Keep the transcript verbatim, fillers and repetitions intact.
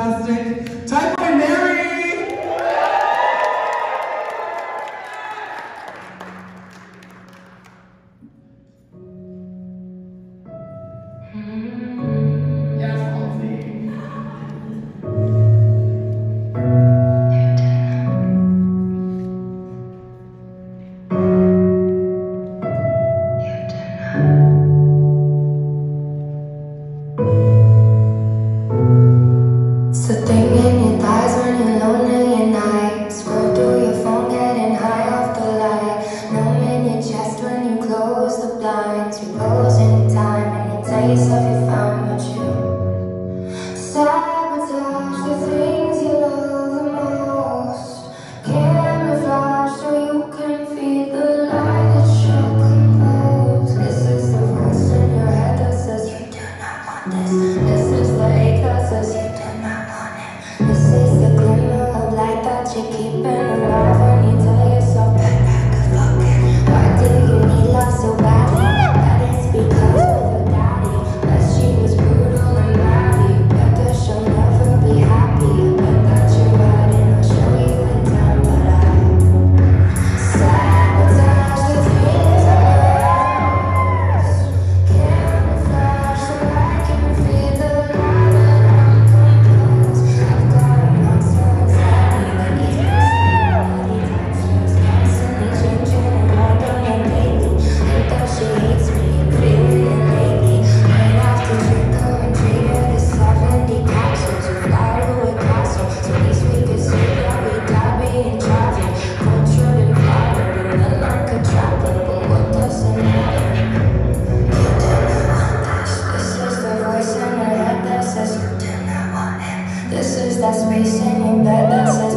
fantastic. Type by Mary! Yes, Halsey. It's the thing in your thighs when you're lonely at night. Scroll through your phone, getting high off the light. Numb in your chest when you close the blinds. You pose in time and you tell yourself you found what you sabotage the things you love the most. Camouflage so you can feel the lie that you're composed. This is the voice in your head that says you do not want this. This is the ache that says you do not want it. This is the glimmer of light that you're keeping alive when you tell yourself that back of fucking. Why do you need love so badly? That is because of your daddy. That she was brutal and married. Bet that she'll never be happy. Bet that you're right and I'll show you in time. But I sabotage the things I lost. Camouflage so I can feel the lie that I'm composed. I've got a monster inside me that keeps pushing me. Body textures constantly changing and wondering and daily. Think that she hates me and feeling it lately. Might have to drink her and treat her to seventy capsules. We fly to a castle, so at least we could say that we died being traveled. Cultured and flattered in the non-contracted, but what does it matter? You do not want this. This is the voice in your head that says you do not want it. This is that space in your bed that says